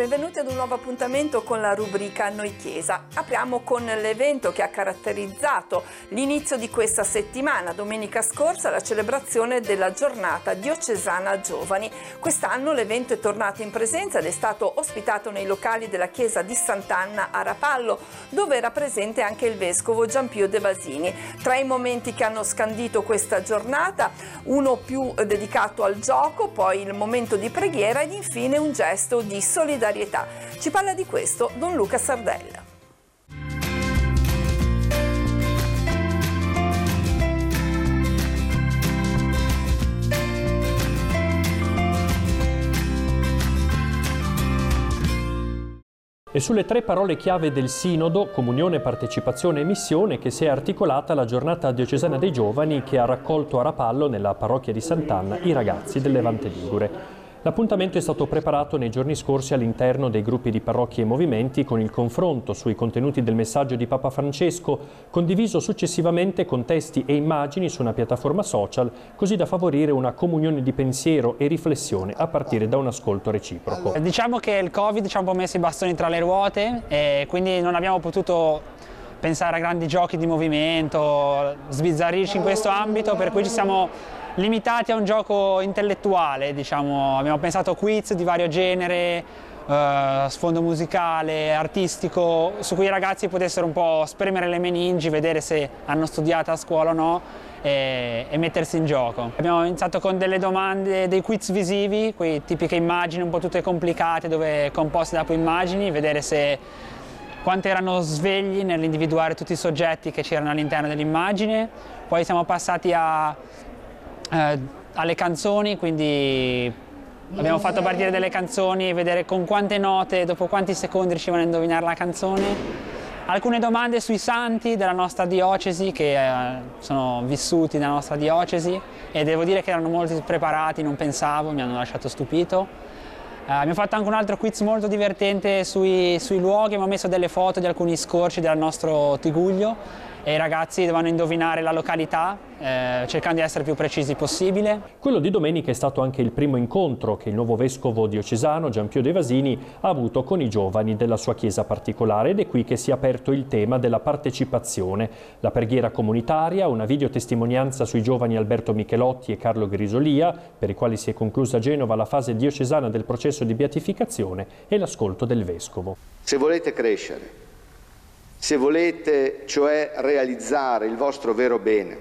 Benvenuti ad un nuovo appuntamento con la rubrica Noi Chiesa. Apriamo con l'evento che ha caratterizzato l'inizio di questa settimana, domenica scorsa, la celebrazione della giornata diocesana giovani. Quest'anno l'evento è tornato in presenza ed è stato ospitato nei locali della chiesa di Sant'Anna a Rapallo, dove era presente anche il vescovo Gianpio De Vasini. Tra i momenti che hanno scandito questa giornata, uno più dedicato al gioco, poi il momento di preghiera ed infine un gesto di solidarietà. Ci parla di questo Don Luca Sardella. E sulle tre parole chiave del Sinodo, comunione, partecipazione e missione, che si è articolata la giornata diocesana dei giovani che ha raccolto a Rapallo, nella parrocchia di Sant'Anna, i ragazzi del Levante Ligure. L'appuntamento è stato preparato nei giorni scorsi all'interno dei gruppi di parrocchie e movimenti con il confronto sui contenuti del messaggio di Papa Francesco, condiviso successivamente con testi e immagini su una piattaforma social, così da favorire una comunione di pensiero e riflessione a partire da un ascolto reciproco. Diciamo che il Covid ci ha un po' messo i bastoni tra le ruote e quindi non abbiamo potuto pensare a grandi giochi di movimento, sbizzarrirci in questo ambito, per cui ci siamo limitati a un gioco intellettuale, diciamo. Abbiamo pensato a quiz di vario genere, sfondo musicale, artistico, su cui i ragazzi potessero un po' spremere le meningi, vedere se hanno studiato a scuola o no e mettersi in gioco. Abbiamo iniziato con delle domande, dei quiz visivi, quei tipiche immagini un po' tutte complicate, dove composte da più immagini, vedere se quanto erano svegli nell'individuare tutti i soggetti che c'erano all'interno dell'immagine. Poi siamo passati alle canzoni, quindi abbiamo fatto partire delle canzoni e vedere con quante note, dopo quanti secondi riuscivano a indovinare la canzone. Alcune domande sui santi della nostra diocesi che sono vissuti nella nostra diocesi e devo dire che erano molto preparati, non pensavo, mi hanno lasciato stupito. Abbiamo fatto anche un altro quiz molto divertente sui luoghi, abbiamo messo delle foto di alcuni scorci del nostro Tiguglio e i ragazzi dovevano indovinare la località, cercando di essere più precisi possibile. Quello di domenica è stato anche il primo incontro che il nuovo vescovo diocesano Gianpio De Vasini ha avuto con i giovani della sua chiesa particolare, ed è qui che si è aperto il tema della partecipazione. La preghiera comunitaria, una videotestimonianza sui giovani Alberto Michelotti e Carlo Grisolia, per i quali si è conclusa a Genova la fase diocesana del processo di beatificazione, e l'ascolto del vescovo. Se volete crescere, se volete cioè realizzare il vostro vero bene,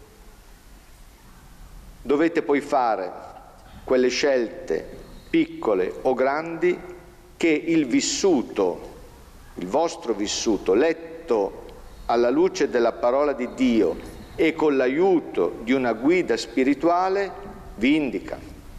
dovete poi fare quelle scelte piccole o grandi che il vissuto, il vostro vissuto, letto alla luce della parola di Dio e con l'aiuto di una guida spirituale, vi indica.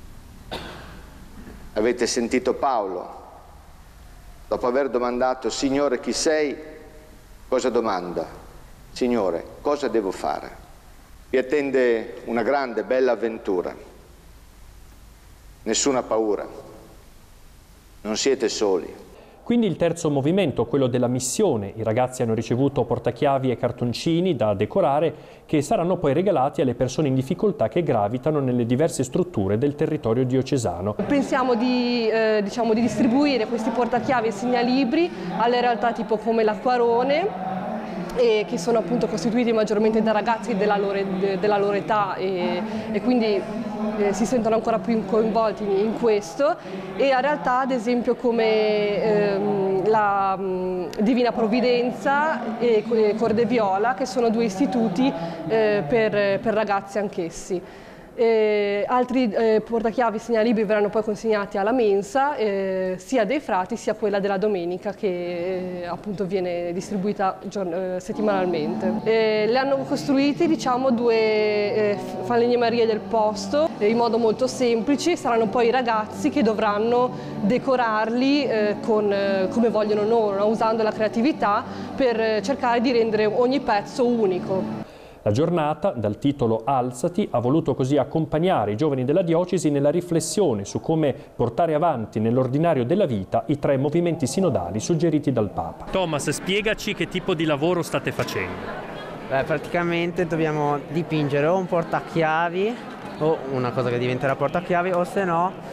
Avete sentito Paolo, dopo aver domandato Signore chi sei, cosa domanda? Signore, cosa devo fare? Vi attende una grande, bella avventura. Nessuna paura. Non siete soli. Quindi il terzo movimento, quello della missione. I ragazzi hanno ricevuto portachiavi e cartoncini da decorare che saranno poi regalati alle persone in difficoltà che gravitano nelle diverse strutture del territorio diocesano. Pensiamo di distribuire questi portachiavi e segnalibri alle realtà tipo come l'Acquarone, che sono appunto costituiti maggiormente da ragazzi della loro età e quindi si sentono ancora più coinvolti in questo, e a realtà ad esempio come la Divina Provvidenza e Corde Viola, che sono due istituti per ragazzi anch'essi. Altri portachiavi segnalibri verranno poi consegnati alla mensa, sia dei frati sia quella della domenica, che appunto viene distribuita settimanalmente. Le hanno costruiti, diciamo, due falegnamerie del posto in modo molto semplice. Saranno poi i ragazzi che dovranno decorarli come vogliono loro, no? Usando la creatività per cercare di rendere ogni pezzo unico. La giornata, dal titolo Alzati, ha voluto così accompagnare i giovani della diocesi nella riflessione su come portare avanti nell'ordinario della vita i tre movimenti sinodali suggeriti dal Papa. Thomas, spiegaci che tipo di lavoro state facendo. Praticamente dobbiamo dipingere o un portachiavi o una cosa che diventerà portachiavi, o se no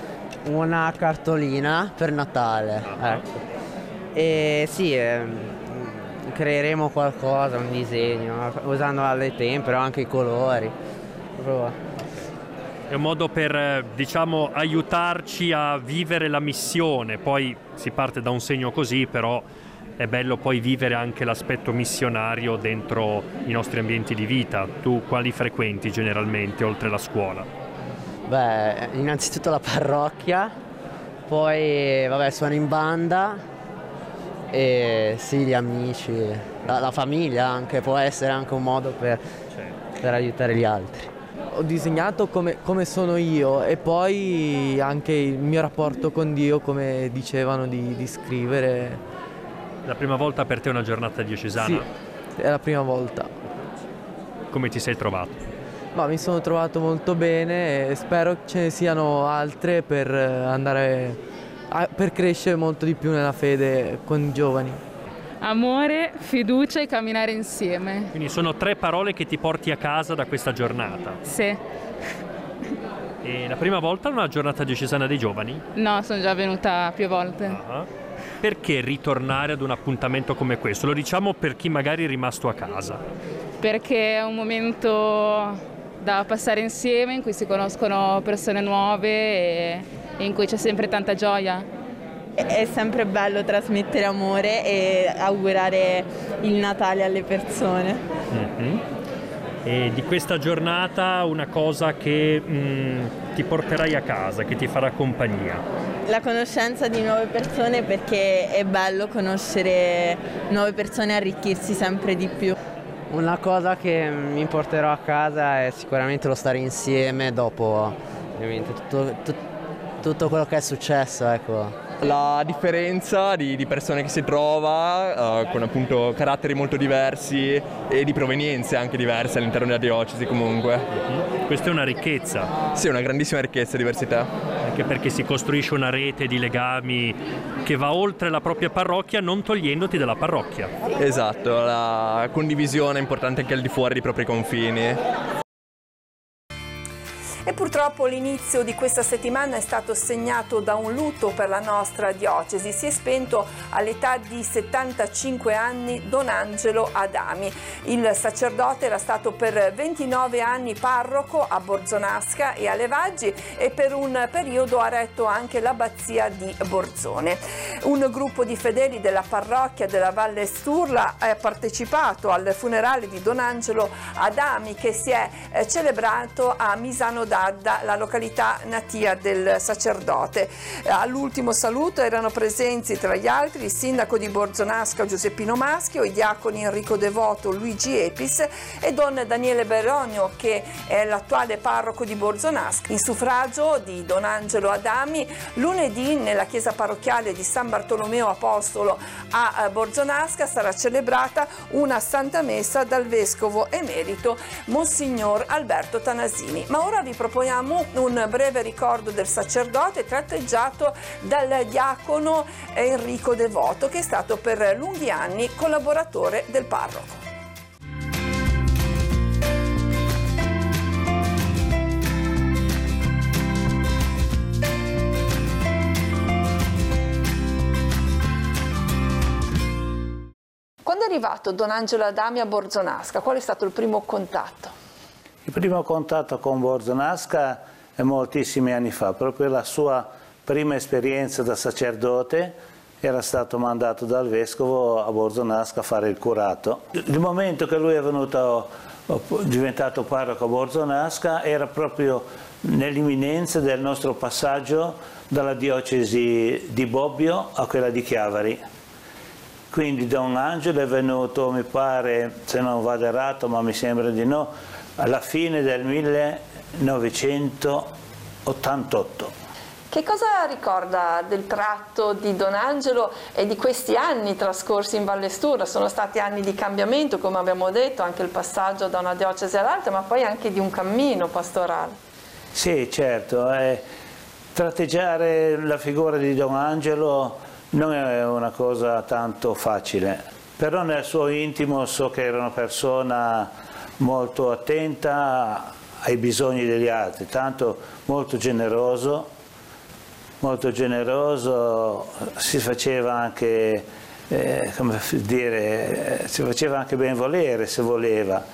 Una cartolina per Natale. Ecco. E sì, creeremo qualcosa, un disegno, usando le tempere o anche i colori. È un modo per, diciamo, aiutarci a vivere la missione. Poi si parte da un segno così, però è bello poi vivere anche l'aspetto missionario dentro i nostri ambienti di vita. Tu quali frequenti generalmente, oltre la scuola? Beh, innanzitutto la parrocchia, poi vabbè, suono in banda e sì, gli amici, la famiglia anche, può essere anche un modo per aiutare gli altri. Ho disegnato come sono io e poi anche il mio rapporto con Dio, come dicevano di scrivere. La prima volta per te è una giornata diocesana? Sì, è la prima volta. Come ti sei trovato? Ma mi sono trovato molto bene e spero ce ne siano altre per per crescere molto di più nella fede con i giovani. Amore, fiducia e camminare insieme. Quindi sono 3 parole che ti porti a casa da questa giornata. Sì. E la prima volta è una giornata diocesana dei giovani? No, sono già venuta più volte. Perché ritornare ad un appuntamento come questo? Lo diciamo per chi magari è rimasto a casa. Perché è un momento da passare insieme, in cui si conoscono persone nuove e in cui c'è sempre tanta gioia. È sempre bello trasmettere amore e augurare il Natale alle persone. E di questa giornata una cosa che ti porterai a casa, che ti farà compagnia? La conoscenza di nuove persone, perché è bello conoscere nuove persone e arricchirsi sempre di più. Una cosa che mi porterò a casa è sicuramente lo stare insieme dopo ovviamente tutto quello che è successo, ecco. La differenza di persone che si trova con appunto caratteri molto diversi e di provenienze anche diverse all'interno della diocesi comunque. Questa è una ricchezza. Sì, una grandissima ricchezza e diversità. Anche perché si costruisce una rete di legami che va oltre la propria parrocchia, non togliendoti dalla parrocchia. Esatto, la condivisione è importante anche al di fuori dei propri confini. E purtroppo l'inizio di questa settimana è stato segnato da un lutto per la nostra diocesi. Si è spento all'età di 75 anni Don Angelo Adami. Il sacerdote era stato per 29 anni parroco a Borzonasca e a Levaggi e per un periodo ha retto anche l'abbazia di Borzone. Un gruppo di fedeli della parrocchia della Valle Sturla ha partecipato al funerale di Don Angelo Adami, che si è celebrato a Misano d'Adda, la località natia del sacerdote. All'ultimo saluto erano presenti tra gli altri il sindaco di Borzonasca Giuseppino Maschio, i diaconi Enrico Devoto, Luigi Epis e Don Daniele Beronio, che è l'attuale parroco di Borzonasca. In suffragio di Don Angelo Adami, lunedì nella chiesa parrocchiale di San Bartolomeo Apostolo a Borzonasca sarà celebrata una santa messa dal vescovo emerito Monsignor Alberto Tanasini. Ma ora vi proponiamo un breve ricordo del sacerdote tratteggiato dal diacono Enrico Devoto, che è stato per lunghi anni collaboratore del parroco. Quando è arrivato Don Angelo Adami a Borzonasca, qual è stato il primo contatto? Il primo contatto con Borzonasca è moltissimi anni fa, proprio la sua prima esperienza da sacerdote. Era stato mandato dal vescovo a Borzonasca a fare il curato. Il momento che lui è diventato parroco a Borzonasca era proprio nell'imminenza del nostro passaggio dalla diocesi di Bobbio a quella di Chiavari. Quindi Don Angelo è venuto, mi pare, se non vado errato, ma mi sembra di no, alla fine del 1988. Che cosa ricorda del tratto di Don Angelo e di questi anni trascorsi in Valle Sturla? Sono stati anni di cambiamento, come abbiamo detto, anche il passaggio da una diocesi all'altra, ma poi anche di un cammino pastorale. Sì, certo. Tratteggiare la figura di Don Angelo non è una cosa tanto facile, però nel suo intimo so che era una persona molto attenta ai bisogni degli altri, tanto molto generoso, molto generoso, si faceva anche, come dire, si faceva anche ben volere se voleva.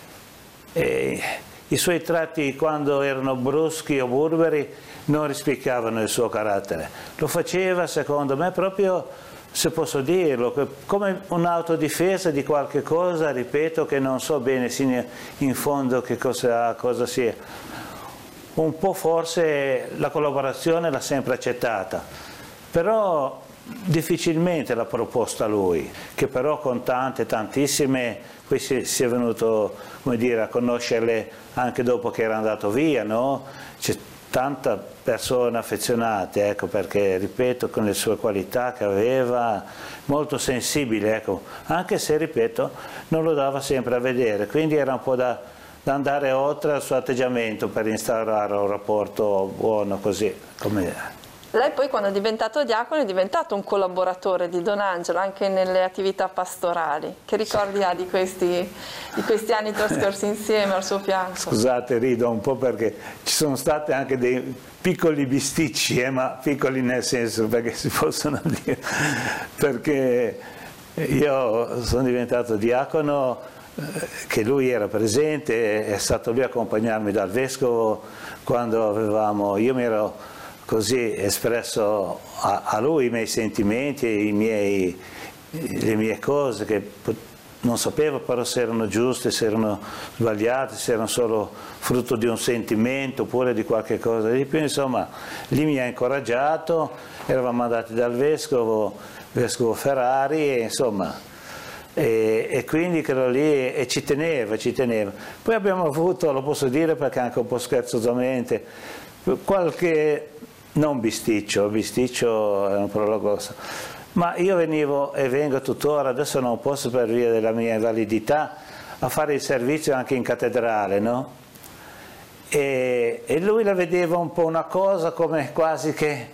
I suoi tratti, quando erano bruschi o burberi, non rispecchiavano il suo carattere. Lo faceva, secondo me, proprio, se posso dirlo, come un'autodifesa di qualche cosa, ripeto, che non so bene in fondo che cosa sia. Un po' forse la collaborazione l'ha sempre accettata, però difficilmente l'ha proposta lui, che però con tantissime, poi si è venuto, come dire, a conoscerle anche dopo che era andato via, no? C'è tanta persone affezionate, ecco, perché ripeto, con le sue qualità che aveva, molto sensibile, ecco, anche se, ripeto, non lo dava sempre a vedere, quindi era un po' da andare oltre al suo atteggiamento per instaurare un rapporto buono, così come... Lei poi, quando è diventato diacono, è diventato un collaboratore di Don Angelo anche nelle attività pastorali. Che ricordi ha di questi anni trascorsi insieme al suo fianco? Scusate, rido un po' perché ci sono stati anche dei piccoli bisticci, ma piccoli nel senso, perché si possono dire, perché io sono diventato diacono, che lui era presente, è stato lui a accompagnarmi dal vescovo quando io mi ero così espresso a lui i miei sentimenti, le mie cose che non sapevo però se erano giuste, se erano sbagliate, se erano solo frutto di un sentimento oppure di qualche cosa di più. Insomma, lì mi ha incoraggiato, eravamo andati dal vescovo Ferrari, e insomma, e quindi credo lì, e ci teneva. Poi abbiamo avuto, lo posso dire perché anche un po' scherzosamente, qualche... non bisticcio è un prologo, ma io venivo e vengo tuttora, adesso non posso per via della mia invalidità, a fare il servizio anche in cattedrale, no? E lui la vedeva un po' una cosa come quasi che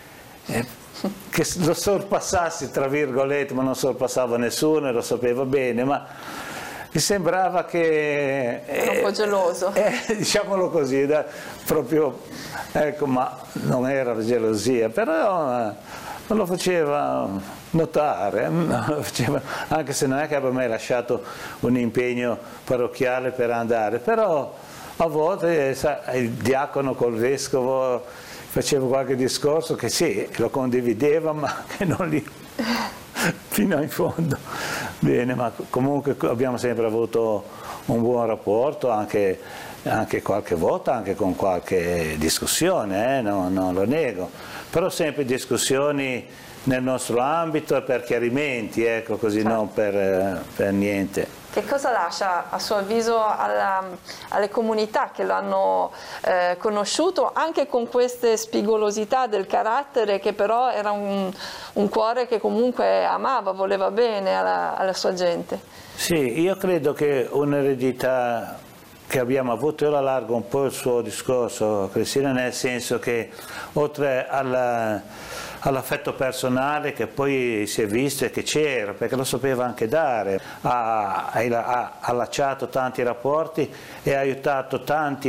lo sorpassassi, tra virgolette, ma non sorpassava nessuno e lo sapeva bene, ma mi sembrava che... Era un po' geloso. Diciamolo così, proprio, ecco, ma non era la gelosia, però lo faceva notare, anche se non è che abbia mai lasciato un impegno parrocchiale per andare, però a volte il diacono col vescovo faceva qualche discorso che sì, lo condivideva, ma che non li... fino in fondo. Bene, ma comunque abbiamo sempre avuto un buon rapporto, anche qualche volta, anche con qualche discussione, non lo nego, però sempre discussioni nel nostro ambito e per chiarimenti, ecco, così, certo. Non per niente. Che cosa lascia, a suo avviso, alle comunità che l'hanno conosciuto, anche con queste spigolosità del carattere, che però era un cuore che comunque amava, voleva bene alla sua gente? Sì, io credo che un'eredità che abbiamo avuto, io allargo un po' il suo discorso, Cristina, nel senso che oltre all'affetto personale che poi si è visto e che c'era, perché lo sapeva anche dare, ha allacciato tanti rapporti e ha aiutato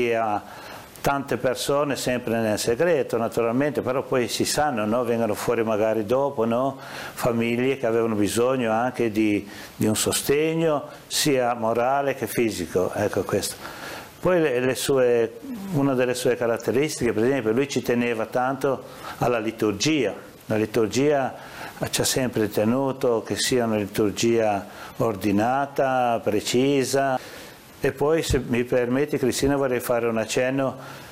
tante persone sempre nel segreto, naturalmente, però poi si sanno, no? Vengono fuori magari dopo, no? Famiglie che avevano bisogno anche di un sostegno sia morale che fisico, ecco questo. Poi una delle sue caratteristiche, per esempio, lui ci teneva tanto alla liturgia. La liturgia ci ha sempre tenuto che sia una liturgia ordinata, precisa. E poi, se mi permetti, Cristina, vorrei fare un accenno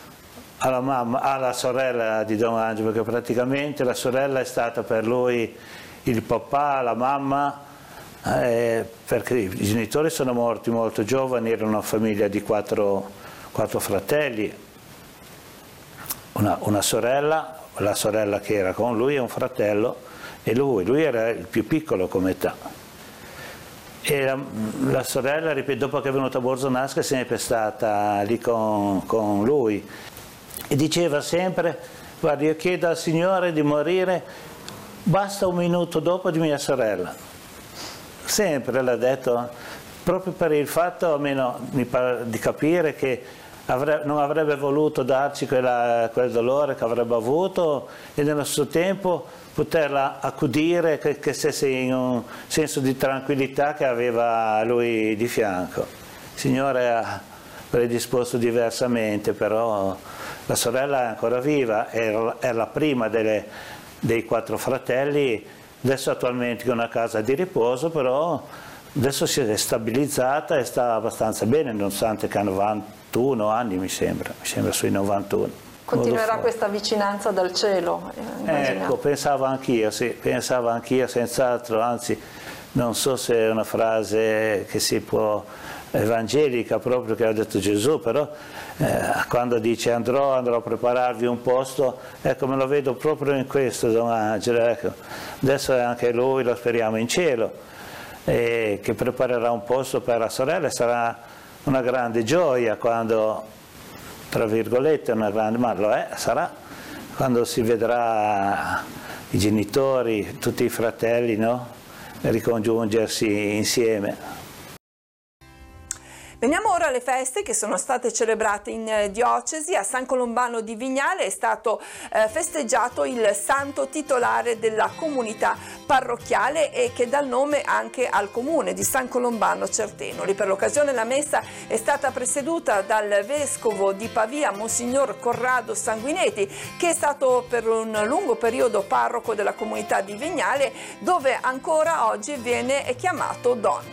alla sorella di Don Angelo, perché praticamente la sorella è stata per lui il papà, la mamma, perché i genitori sono morti molto giovani, erano una famiglia di quattro fratelli, una sorella, la sorella che era con lui e un fratello, e lui era il più piccolo come età. E la sorella, ripeto, dopo che è venuta a Borzonasca è sempre stata lì con lui e diceva sempre: guarda, io chiedo al Signore di morire, basta un minuto dopo di mia sorella. Sempre l'ha detto, proprio per il fatto, almeno mi pare di capire, che non avrebbe voluto darci quel dolore che avrebbe avuto e nello stesso tempo poterla accudire, che stesse in un senso di tranquillità che aveva lui di fianco. Il Signore ha predisposto diversamente, però la sorella è ancora viva, è la prima dei 4 fratelli, adesso attualmente in una casa di riposo, però adesso si è stabilizzata e sta abbastanza bene, nonostante che ha 91 anni, mi sembra sui 91. Continuerà questa vicinanza dal cielo? Ecco, pensavo anch'io, sì, pensavo anch'io, senz'altro, anzi non so se è una frase che si può, evangelica proprio, che ha detto Gesù, però quando dice andrò a prepararvi un posto, ecco, me lo vedo proprio in questo, Don Angelo, ecco. Adesso è anche lui, lo speriamo in cielo, che preparerà un posto per la sorella, sarà una grande gioia quando, tra virgolette, una grande, ma lo è, sarà, quando si vedrà i genitori, tutti i fratelli, no? Ricongiungersi insieme. Veniamo ora alle feste che sono state celebrate in diocesi. A San Colombano di Vignale è stato festeggiato il santo titolare della comunità parrocchiale e che dà il nome anche al comune di San Colombano Certenoli. Per l'occasione la messa è stata presieduta dal vescovo di Pavia, Monsignor Corrado Sanguinetti, che è stato per un lungo periodo parroco della comunità di Vignale, dove ancora oggi viene chiamato Don.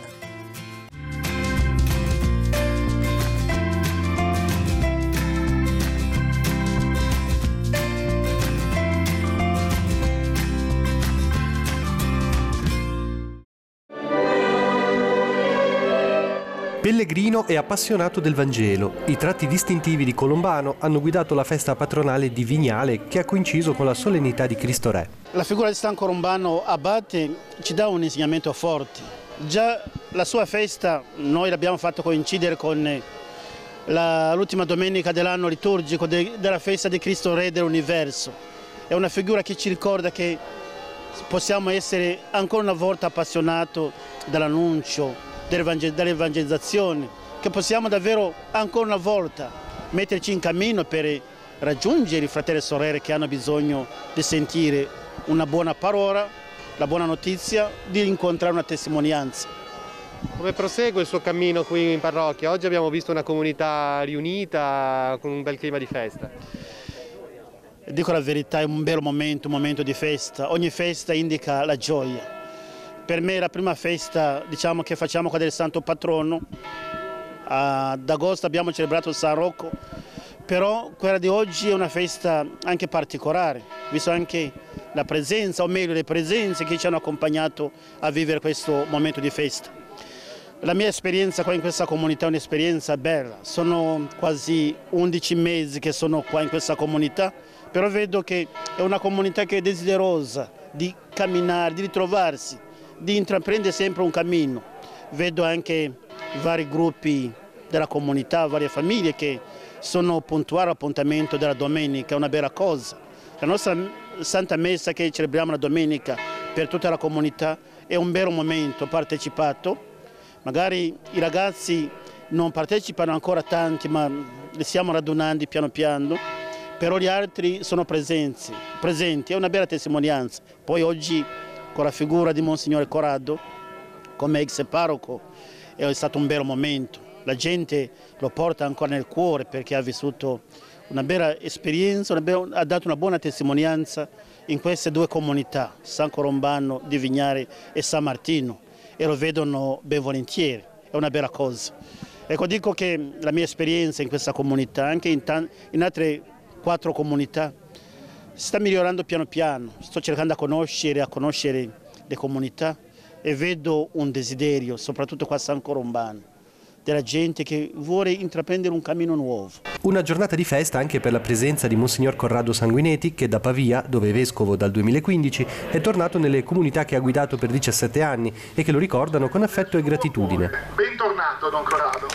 Pellegrino e appassionato del Vangelo, i tratti distintivi di Colombano hanno guidato la festa patronale di Vignale, che ha coinciso con la solennità di Cristo Re. La figura di San Colombano Abate ci dà un insegnamento forte. Già la sua festa noi l'abbiamo fatto coincidere con l'ultima domenica dell'anno liturgico della festa di Cristo Re dell'universo. È una figura che ci ricorda che possiamo essere ancora una volta appassionati dall'annuncio, dell'evangelizzazione, che possiamo davvero ancora una volta metterci in cammino per raggiungere i fratelli e sorelle che hanno bisogno di sentire una buona parola, la buona notizia, di incontrare una testimonianza. Come prosegue il suo cammino qui in parrocchia? Oggi abbiamo visto una comunità riunita con un bel clima di festa. Dico la verità, è un bel momento, un momento di festa. Ogni festa indica la gioia. Per me la prima festa, diciamo, che facciamo qua del Santo Patrono, ad agosto abbiamo celebrato San Rocco, però quella di oggi è una festa anche particolare, visto anche la presenza, o meglio le presenze che ci hanno accompagnato a vivere questo momento di festa. La mia esperienza qua in questa comunità è un'esperienza bella, sono quasi 11 mesi che sono qua in questa comunità, però vedo che è una comunità che è desiderosa di camminare, di ritrovarsi, di intraprendere sempre un cammino. Vedo anche vari gruppi della comunità, varie famiglie che sono puntuali all'appuntamento della domenica, è una bella cosa. La nostra Santa Messa che celebriamo la domenica per tutta la comunità è un vero momento partecipato. Magari i ragazzi non partecipano ancora tanti, ma li stiamo radunando piano piano, però gli altri sono presenti, è una bella testimonianza. Poi oggi con la figura di Monsignore Corrado, come ex parroco, è stato un bel momento. La gente lo porta ancora nel cuore perché ha vissuto una bella esperienza, ha dato una buona testimonianza in queste due comunità, San Colombano di Vignale e San Martino, e lo vedono ben volentieri, è una bella cosa. Ecco, dico che la mia esperienza in questa comunità, anche in altre 4 comunità, si sta migliorando piano piano. Sto cercando a conoscere le comunità e vedo un desiderio, soprattutto qua a San Colombano, della gente che vuole intraprendere un cammino nuovo. Una giornata di festa anche per la presenza di Monsignor Corrado Sanguinetti, che da Pavia, dove è vescovo dal 2015, è tornato nelle comunità che ha guidato per 17 anni e che lo ricordano con affetto e gratitudine. Bentornato, Don Corrado.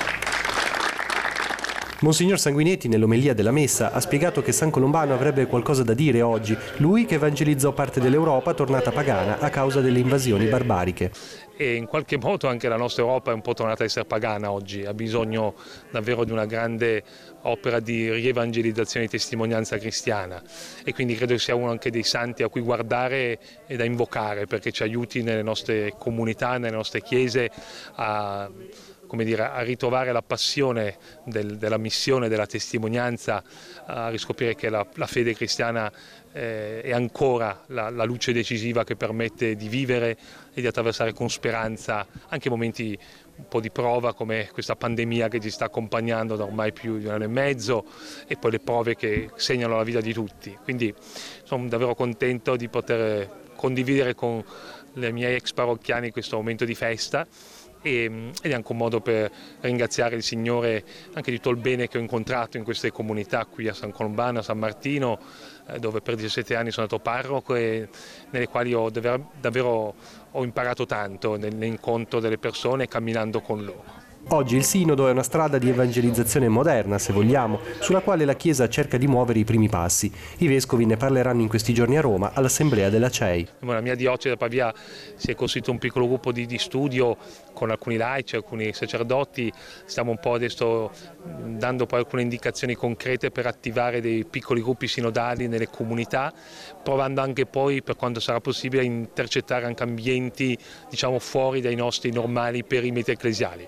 Monsignor Sanguinetti nell'omelia della messa ha spiegato che San Colombano avrebbe qualcosa da dire oggi, lui che evangelizzò parte dell'Europa tornata pagana a causa delle invasioni barbariche. e in qualche modo anche la nostra Europa è un po' tornata a essere pagana oggi, ha bisogno davvero di una grande opera di rievangelizzazione e testimonianza cristiana, e quindi credo sia uno anche dei santi a cui guardare e da invocare, perché ci aiuti nelle nostre comunità, nelle nostre chiese a ritrovare la passione della missione, della testimonianza, a riscoprire che la fede cristiana è ancora la luce decisiva che permette di vivere e di attraversare con speranza anche momenti un po' di prova come questa pandemia che ci sta accompagnando da ormai più di 1 anno e mezzo, e poi le prove che segnano la vita di tutti. Quindi sono davvero contento di poter condividere con i miei ex parrocchiani questo momento di festa, ed è anche un modo per ringraziare il Signore anche di tutto il bene che ho incontrato in queste comunità qui a San Colombano, a San Martino, dove per 17 anni sono stato parroco e nelle quali davvero ho imparato tanto nell'incontro delle persone camminando con loro. Oggi il Sinodo è una strada di evangelizzazione moderna, se vogliamo, sulla quale la Chiesa cerca di muovere i primi passi. I vescovi ne parleranno in questi giorni a Roma all'Assemblea della CEI. La mia diocesi da Pavia si è costituito un piccolo gruppo di studio con alcuni laici, alcuni sacerdoti. Stiamo un po' adesso dando poi alcune indicazioni concrete per attivare dei piccoli gruppi sinodali nelle comunità, provando anche poi, per quanto sarà possibile, a intercettare anche ambienti fuori dai nostri normali perimetri ecclesiali.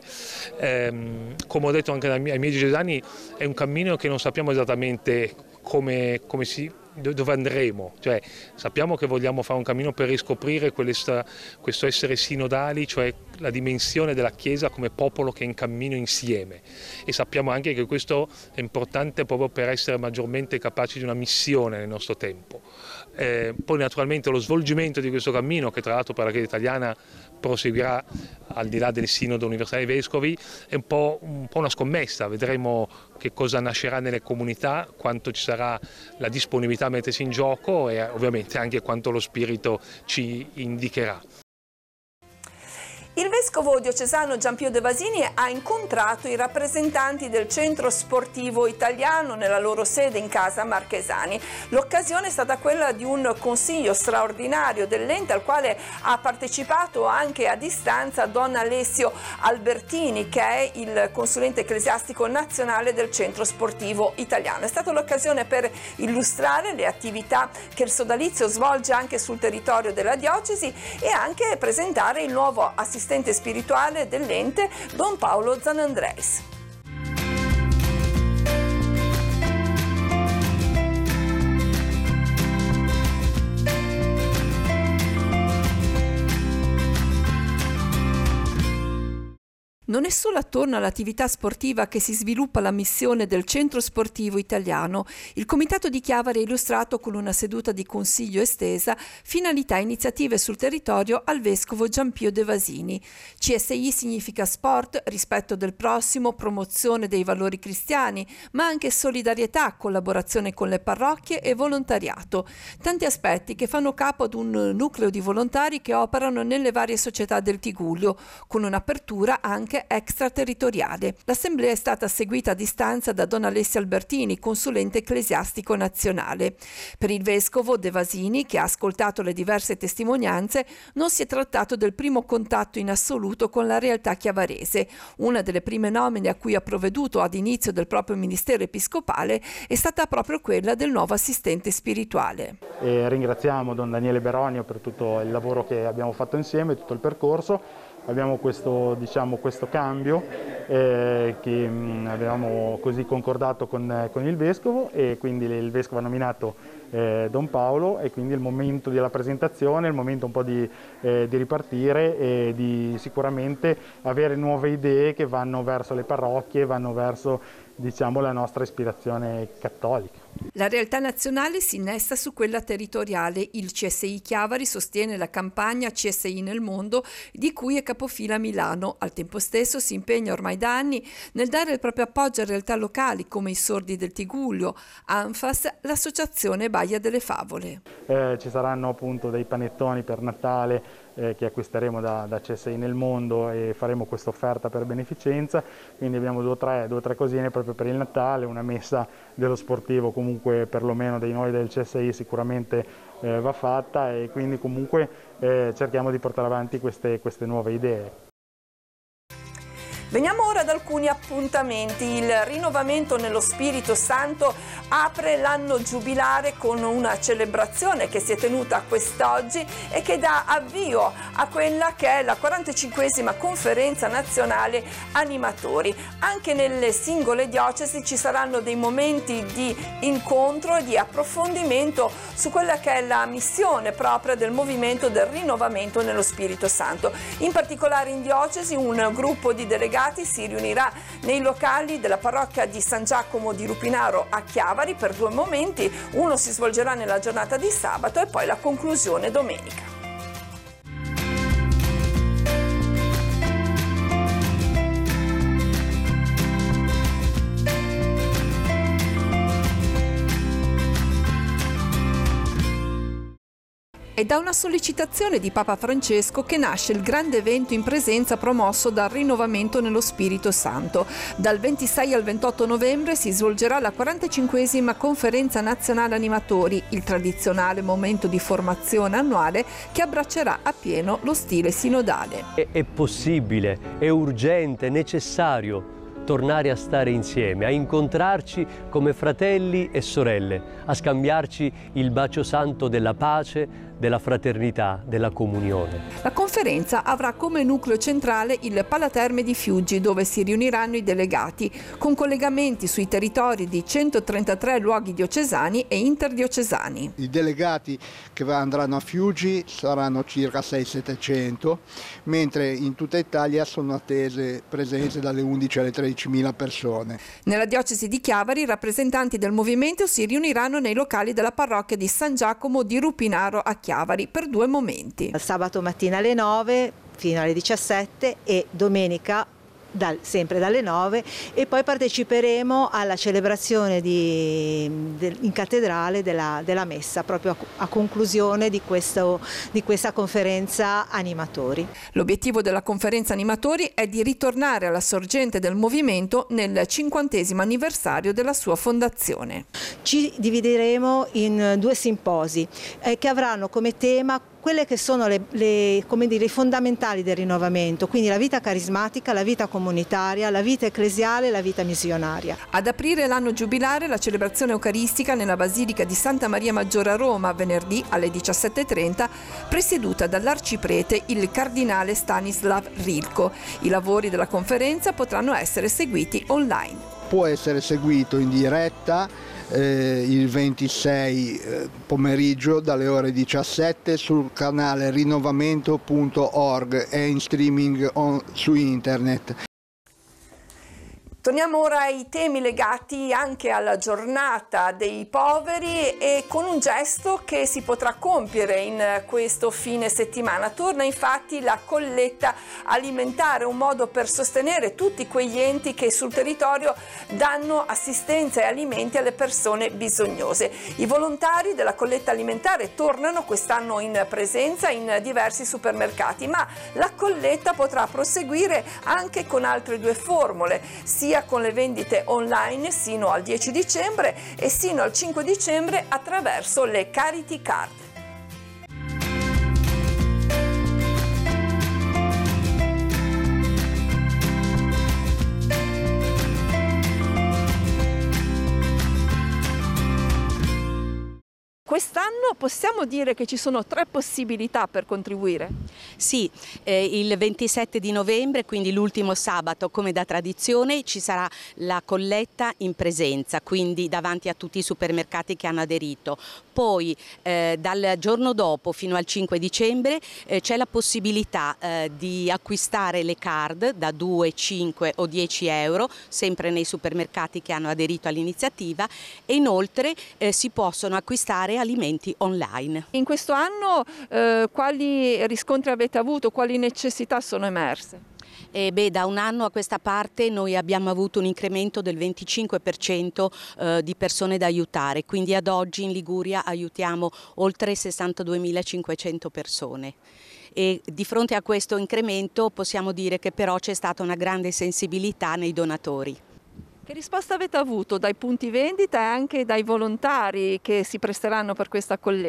Come ho detto anche ai miei diocesani, è un cammino che non sappiamo esattamente dove andremo, cioè sappiamo che vogliamo fare un cammino per riscoprire questo essere sinodali, cioè la dimensione della Chiesa come popolo che è in cammino insieme, e sappiamo anche che questo è importante proprio per essere maggiormente capaci di una missione nel nostro tempo. Poi naturalmente lo svolgimento di questo cammino, che tra l'altro per la Chiesa italiana proseguirà al di là del Sinodo Universale dei Vescovi, è un po' una scommessa. Vedremo che cosa nascerà nelle comunità, quanto ci sarà la disponibilità a mettersi in gioco e ovviamente anche quanto lo Spirito ci indicherà. Il vescovo diocesano Giampio De Vasini ha incontrato i rappresentanti del centro sportivo italiano nella loro sede in casa Marchesani. L'occasione è stata quella di un consiglio straordinario dell'ente al quale ha partecipato anche a distanza Don Alessio Albertini, che è il consulente ecclesiastico nazionale del centro sportivo italiano. È stata l'occasione per illustrare le attività che il sodalizio svolge anche sul territorio della diocesi e anche presentare il nuovo assistente spirituale dell'ente, Don Paolo Zanandreis. Non è solo attorno all'attività sportiva che si sviluppa la missione del Centro Sportivo Italiano. Il Comitato di Chiavari ha illustrato con una seduta di consiglio estesa finalità e iniziative sul territorio al vescovo Giampio De Vasini. CSI significa sport, rispetto del prossimo, promozione dei valori cristiani, ma anche solidarietà, collaborazione con le parrocchie e volontariato. Tanti aspetti che fanno capo ad un nucleo di volontari che operano nelle varie società del Tigullio, con un'apertura anche extraterritoriale. L'assemblea è stata seguita a distanza da Don Alessio Albertini, consulente ecclesiastico nazionale. Per il vescovo De Vasini, che ha ascoltato le diverse testimonianze, non si è trattato del primo contatto in assoluto con la realtà chiavarese. Una delle prime nomine a cui ha provveduto ad inizio del proprio ministero episcopale è stata proprio quella del nuovo assistente spirituale. Ringraziamo Don Daniele Beronio per tutto il lavoro che abbiamo fatto insieme, tutto il percorso. Abbiamo questo cambio che avevamo così concordato con il Vescovo, e quindi il Vescovo ha nominato Don Paolo, e quindi il momento della presentazione, il momento un po' di ripartire e di sicuramente avere nuove idee che vanno verso le parrocchie, vanno verso la nostra ispirazione cattolica. La realtà nazionale si innesta su quella territoriale. Il CSI Chiavari sostiene la campagna CSI nel mondo, di cui è capofila a Milano. Al tempo stesso si impegna ormai da anni nel dare il proprio appoggio a realtà locali come i Sordi del Tigullio, Anfas, l'associazione Baia delle Favole. Ci saranno appunto dei panettoni per Natale che acquisteremo da CSI nel mondo, e faremo questa offerta per beneficenza, quindi abbiamo due o tre cosine proprio per il Natale, una messa dello sportivo, comunque perlomeno dei noi del CSI sicuramente va fatta, e quindi comunque cerchiamo di portare avanti queste nuove idee. Veniamo ora ad alcuni appuntamenti. Il rinnovamento nello Spirito Santo apre l'anno giubilare con una celebrazione che si è tenuta quest'oggi e che dà avvio a quella che è la 45esima conferenza nazionale animatori. Anche nelle singole diocesi ci saranno dei momenti di incontro e di approfondimento su quella che è la missione propria del movimento del rinnovamento nello Spirito Santo. In particolare in diocesi un gruppo di delegati si riunirà nei locali della parrocchia di San Giacomo di Rupinaro a Chiavari per 2 momenti. Uno si svolgerà nella giornata di sabato e poi la conclusione domenica. È da una sollecitazione di Papa Francesco che nasce il grande evento in presenza promosso dal Rinnovamento nello Spirito Santo. Dal 26 al 28 novembre si svolgerà la 45esima Conferenza Nazionale Animatori, il tradizionale momento di formazione annuale che abbraccerà appieno lo stile sinodale. È possibile, è urgente, è necessario tornare a stare insieme, a incontrarci come fratelli e sorelle, a scambiarci il bacio santo della pace, della fraternità, della comunione. La conferenza avrà come nucleo centrale il Palaterme di Fiuggi, dove si riuniranno i delegati, con collegamenti sui territori di 133 luoghi diocesani e interdiocesani. I delegati che andranno a Fiuggi saranno circa 600-700, mentre in tutta Italia sono attese presenze dalle 11 alle 13.000 persone. Nella diocesi di Chiavari i rappresentanti del movimento si riuniranno nei locali della parrocchia di San Giacomo di Rupinaro a Chiavari per 2 momenti. Sabato mattina alle 9 fino alle 17 e domenica sempre dalle 9, e poi parteciperemo alla celebrazione in cattedrale della messa, proprio a conclusione di questa conferenza animatori. L'obiettivo della conferenza animatori è di ritornare alla sorgente del movimento nel 50° anniversario della sua fondazione. Ci divideremo in 2 simposi che avranno come tema quelle che sono i fondamentali del rinnovamento, quindi la vita carismatica, la vita comunitaria, la vita ecclesiale e la vita missionaria. Ad aprire l'anno giubilare la celebrazione eucaristica nella Basilica di Santa Maria Maggiore a Roma, venerdì alle 17:30, presieduta dall'arciprete il cardinale Stanislav Rilko. I lavori della conferenza potranno essere seguiti online. Può essere seguito in diretta il 26 pomeriggio dalle ore 17 sul canale rinnovamento.org e in streaming su internet. Torniamo ora ai temi legati anche alla giornata dei poveri e con un gesto che si potrà compiere in questo fine settimana. Torna infatti la colletta alimentare, un modo per sostenere tutti quegli enti che sul territorio danno assistenza e alimenti alle persone bisognose. I volontari della colletta alimentare tornano quest'anno in presenza in diversi supermercati, ma la colletta potrà proseguire anche con altre 2 formule, sia con le vendite online sino al 10 dicembre e sino al 5 dicembre attraverso le Charity Card. Quest'anno possiamo dire che ci sono 3 possibilità per contribuire? Sì, il 27 di novembre, quindi l'ultimo sabato, come da tradizione, ci sarà la colletta in presenza, quindi davanti a tutti i supermercati che hanno aderito. Poi dal giorno dopo fino al 5 dicembre c'è la possibilità di acquistare le card da 2, 5 o 10 euro, sempre nei supermercati che hanno aderito all'iniziativa, e inoltre si possono acquistare alimenti online. In questo anno quali riscontri avete avuto, quali necessità sono emerse? Da un anno a questa parte noi abbiamo avuto un incremento del 25% di persone da aiutare, quindi ad oggi in Liguria aiutiamo oltre 62.500 persone. E di fronte a questo incremento possiamo dire che però c'è stata una grande sensibilità nei donatori. Che risposta avete avuto dai punti vendita e anche dai volontari che si presteranno per questa colletta?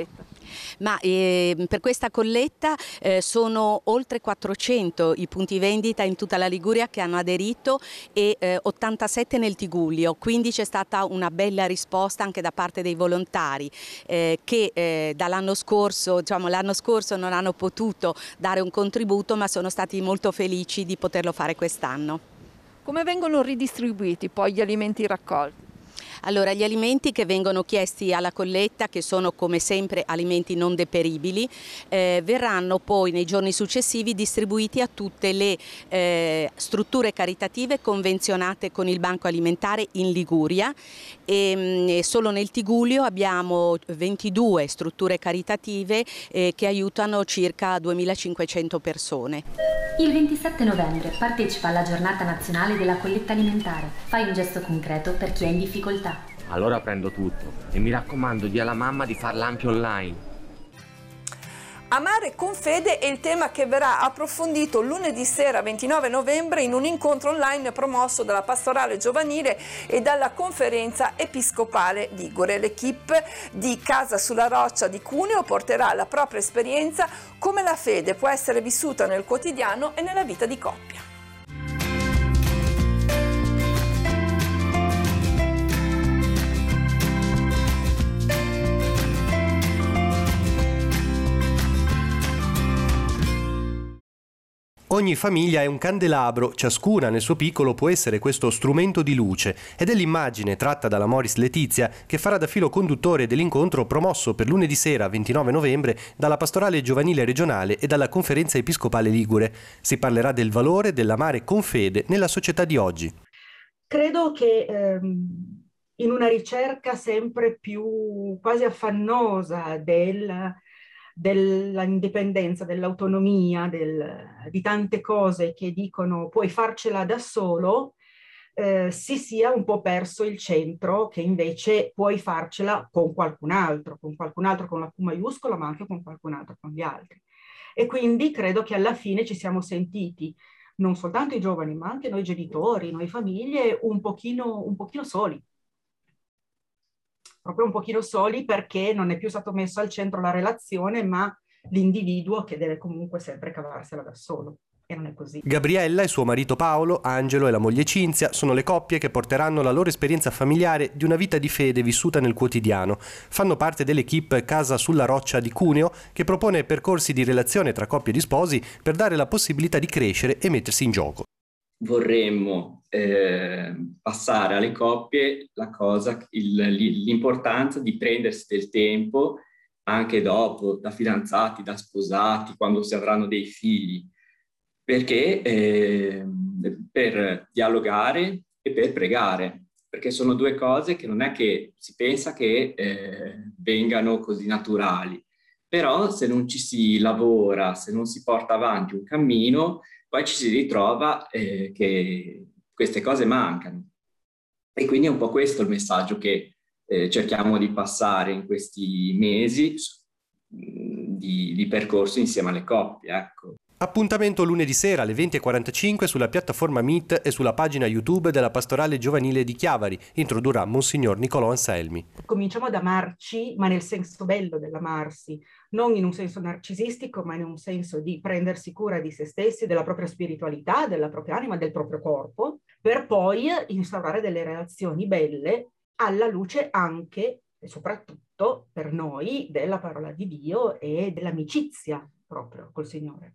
Ma per questa colletta sono oltre 400 i punti vendita in tutta la Liguria che hanno aderito e 87 nel Tigullio, quindi c'è stata una bella risposta anche da parte dei volontari che dall'anno scorso, diciamo, l'anno scorso non hanno potuto dare un contributo, ma sono stati molto felici di poterlo fare quest'anno. Come vengono ridistribuiti poi gli alimenti raccolti? Allora, gli alimenti che vengono chiesti alla colletta, che sono come sempre alimenti non deperibili, verranno poi nei giorni successivi distribuiti a tutte le strutture caritative convenzionate con il Banco Alimentare in Liguria e solo nel Tigullio abbiamo 22 strutture caritative che aiutano circa 2500 persone. Il 27 novembre partecipa alla giornata nazionale della colletta alimentare. Fai un gesto concreto per chi è in difficoltà. Allora prendo tutto e mi raccomando, di alla mamma di farla anche online. Amare con fede è il tema che verrà approfondito lunedì sera 29 novembre in un incontro online promosso dalla Pastorale Giovanile e dalla Conferenza Episcopale Ligure. L'equipe di Casa sulla Roccia di Cuneo porterà la propria esperienza come la fede può essere vissuta nel quotidiano e nella vita di coppia. Ogni famiglia è un candelabro, ciascuna nel suo piccolo può essere questo strumento di luce ed è l'immagine tratta dalla Moris Letizia che farà da filo conduttore dell'incontro promosso per lunedì sera 29 novembre dalla Pastorale Giovanile Regionale e dalla Conferenza Episcopale Ligure. Si parlerà del valore dell'amare con fede nella società di oggi. Credo che in una ricerca sempre più quasi affannosa dell'indipendenza, dell'autonomia, di tante cose che dicono puoi farcela da solo, si sia un po' perso il centro che invece puoi farcela con qualcun altro con la Q maiuscola, ma anche con qualcun altro, con gli altri. E quindi credo che alla fine ci siamo sentiti, non soltanto i giovani, ma anche noi genitori, noi famiglie, un pochino soli. Proprio un pochino soli perché non è più stato messo al centro la relazione, ma l'individuo che deve comunque sempre cavarsela da solo. E non è così. Gabriella e suo marito Paolo, Angelo e la moglie Cinzia sono le coppie che porteranno la loro esperienza familiare di una vita di fede vissuta nel quotidiano. Fanno parte dell'equipe Casa sulla Roccia di Cuneo che propone percorsi di relazione tra coppie di sposi per dare la possibilità di crescere e mettersi in gioco. Vorremmo passare alle coppie l'importanza di prendersi del tempo anche dopo, da fidanzati, da sposati, quando si avranno dei figli, perché per dialogare e per pregare, perché sono due cose che non è che si pensa che vengano così naturali, però se non ci si lavora, se non si porta avanti un cammino, poi ci si ritrova che queste cose mancano. E quindi è un po' questo il messaggio che cerchiamo di passare in questi mesi di percorso insieme alle coppie. Ecco. Appuntamento lunedì sera alle 20:45 sulla piattaforma Meet e sulla pagina YouTube della Pastorale Giovanile di Chiavari. Introdurrà Monsignor Nicolò Anselmi. Cominciamo ad amarci, ma nel senso bello dell'amarsi, non in un senso narcisistico, ma in un senso di prendersi cura di se stessi, della propria spiritualità, della propria anima, del proprio corpo, per poi instaurare delle relazioni belle alla luce anche e soprattutto per noi della parola di Dio e dell'amicizia proprio col Signore.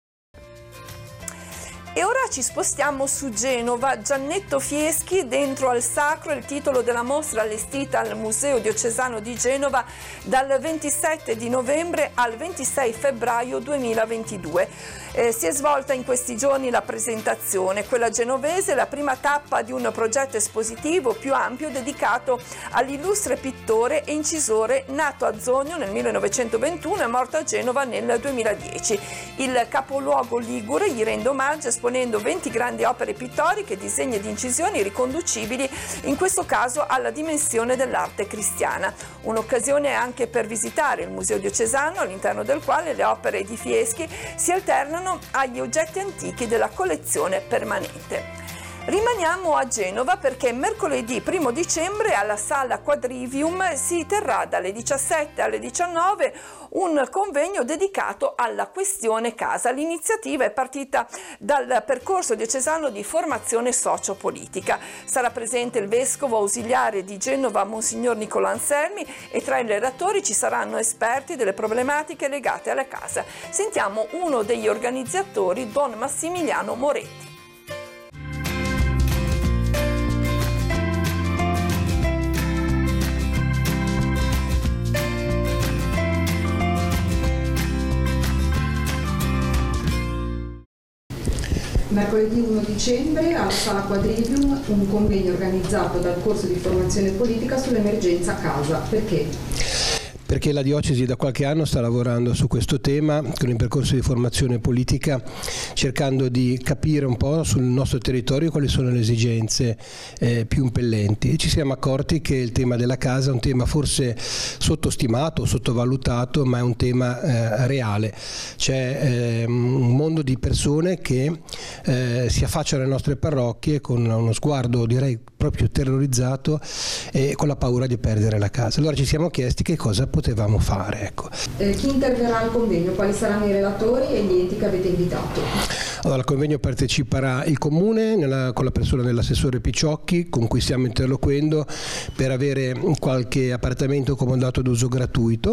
E ora ci spostiamo su Genova. Giannetto Fieschi, Dentro al Sacro, il titolo della mostra allestita al Museo Diocesano di Genova dal 27 di novembre al 26 febbraio 2022. Si è svolta in questi giorni la presentazione, quella genovese, la prima tappa di un progetto espositivo più ampio dedicato all'illustre pittore e incisore nato a Zogno nel 1921 e morto a Genova nel 2010. Il capoluogo ligure gli rende omaggio esponendo 20 grandi opere pittoriche, disegni ed incisioni riconducibili in questo caso alla dimensione dell'arte cristiana. Un'occasione anche per visitare il Museo Diocesano, all'interno del quale le opere di Fieschi si alternano agli oggetti antichi della collezione permanente. Rimaniamo a Genova perché mercoledì 1 dicembre alla Sala Quadrivium si terrà dalle 17 alle 19 un convegno dedicato alla questione casa. L'iniziativa è partita dal percorso diocesano di formazione sociopolitica. Sarà presente il vescovo ausiliare di Genova, Monsignor Nicolò Anselmi, e tra i relatori ci saranno esperti delle problematiche legate alla casa. Sentiamo uno degli organizzatori, Don Massimiliano Moretti. Mercoledì 1 dicembre alla Sala Quadrivium un convegno organizzato dal corso di formazione politica sull'emergenza casa. Perché? Perché la diocesi da qualche anno sta lavorando su questo tema con il percorso di formazione politica, cercando di capire un po' sul nostro territorio quali sono le esigenze più impellenti, e ci siamo accorti che il tema della casa è un tema forse sottostimato, sottovalutato, ma è un tema reale. C'è un mondo di persone che si affacciano alle nostre parrocchie con uno sguardo, direi, proprio terrorizzato e con la paura di perdere la casa. Allora ci siamo chiesti che cosa potevamo fare. Ecco. Chi interverrà al convegno? Quali saranno i relatori e gli enti che avete invitato? Allora, al convegno parteciperà il Comune con la persona dell'assessore Picciocchi, con cui stiamo interloquendo per avere qualche appartamento comodato d'uso gratuito.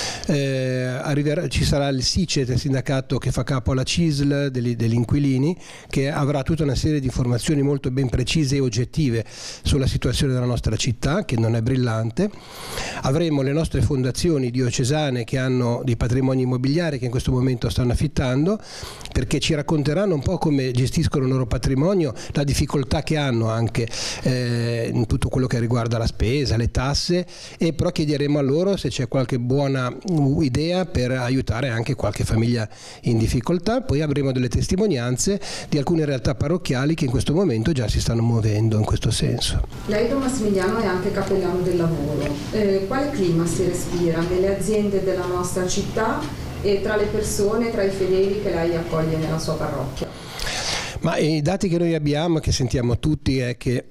Ci sarà il SICET, il sindacato che fa capo alla CISL degli inquilini, che avrà tutta una serie di informazioni molto ben precise e oggettive sulla situazione della nostra città, che non è brillante. Avremo le nostre fondazioni diocesane che hanno dei patrimoni immobiliari che in questo momento stanno affittando, perché ci racconteranno un po' come gestiscono il loro patrimonio, la difficoltà che hanno anche in tutto quello che riguarda la spesa, le tasse, e però chiederemo a loro se c'è qualche buona idea per aiutare anche qualche famiglia in difficoltà. Poi avremo delle testimonianze di alcune realtà parrocchiali che in questo momento già si stanno muovendo in questo senso. Lei, Don Massimiliano, è anche cappellano del lavoro. Quale clima si respira nelle aziende della nostra città e tra le persone, tra i fedeli che lei accoglie nella sua parrocchia? Ma i dati che noi abbiamo, che sentiamo tutti, è che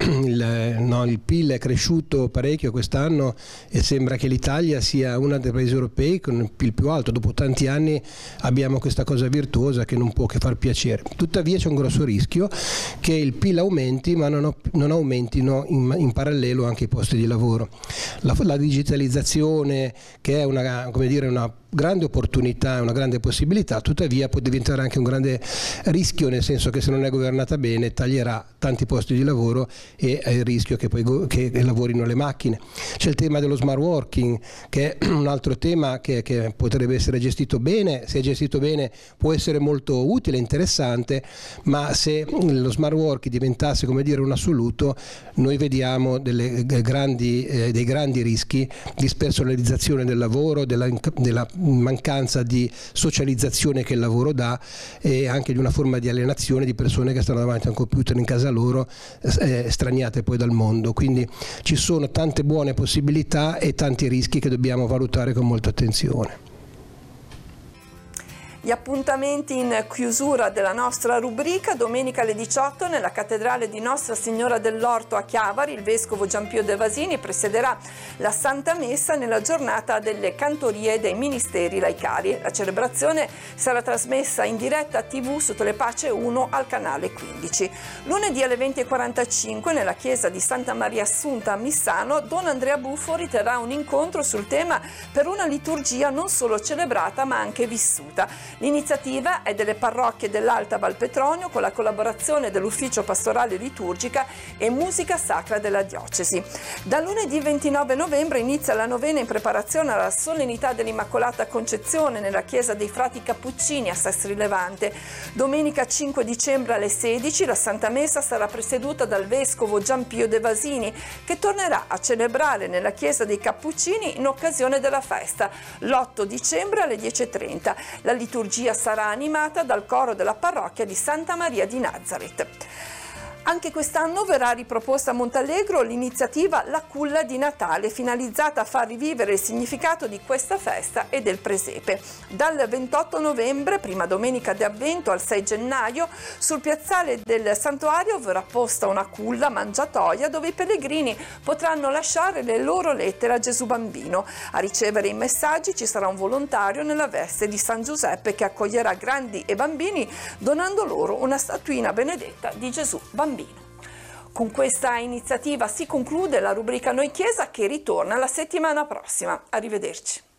il PIL è cresciuto parecchio quest'anno e sembra che l'Italia sia uno dei paesi europei con il PIL più alto. Dopo tanti anni abbiamo questa cosa virtuosa che non può che far piacere. Tuttavia c'è un grosso rischio che il PIL aumenti, ma non aumentino in parallelo anche i posti di lavoro. La digitalizzazione, che è una grande opportunità, una grande possibilità, tuttavia può diventare anche un grande rischio, nel senso che se non è governata bene taglierà tanti posti di lavoro e è il rischio che poi che lavorino le macchine. C'è il tema dello smart working, che è un altro tema che potrebbe essere gestito bene. Se è gestito bene può essere molto utile e interessante, ma se lo smart working diventasse, come dire, un assoluto, noi vediamo dei grandi rischi di spersonalizzazione del lavoro, della mancanza di socializzazione che il lavoro dà, e anche di una forma di alienazione di persone che stanno davanti a un computer in casa loro, straniate poi dal mondo. Quindi ci sono tante buone possibilità e tanti rischi che dobbiamo valutare con molta attenzione. Gli appuntamenti in chiusura della nostra rubrica: domenica alle 18 nella cattedrale di Nostra Signora dell'Orto a Chiavari il vescovo Giampio De Vasini presiederà la Santa Messa nella giornata delle cantorie dei ministeri laicali. La celebrazione sarà trasmessa in diretta TV su Telepace 1 al canale 15. Lunedì alle 20:45 nella chiesa di Santa Maria Assunta a Missano Don Andrea Buffo terrà un incontro sul tema per una liturgia non solo celebrata ma anche vissuta. L'iniziativa è delle parrocchie dell'Alta Val Petronio con la collaborazione dell'Ufficio Pastorale Liturgica e Musica Sacra della Diocesi. Da lunedì 29 novembre inizia la novena in preparazione alla solennità dell'Immacolata Concezione nella chiesa dei Frati Cappuccini a Sestri Levante. Domenica 5 dicembre alle 16 la Santa Messa sarà presieduta dal vescovo Giampio De Vasini, che tornerà a celebrare nella chiesa dei Cappuccini in occasione della festa l'8 dicembre alle 10:30. La liturgia sarà animata dal coro della parrocchia di Santa Maria di Nazareth. Anche quest'anno verrà riproposta a Montalegro l'iniziativa La Culla di Natale, finalizzata a far rivivere il significato di questa festa e del presepe. Dal 28 novembre, prima domenica di Avvento, al 6 gennaio, sul piazzale del santuario verrà posta una culla mangiatoia dove i pellegrini potranno lasciare le loro lettere a Gesù Bambino. A ricevere i messaggi ci sarà un volontario nella veste di San Giuseppe che accoglierà grandi e bambini donando loro una statuina benedetta di Gesù Bambino. Con questa iniziativa si conclude la rubrica Noi Chiesa, che ritorna la settimana prossima. Arrivederci.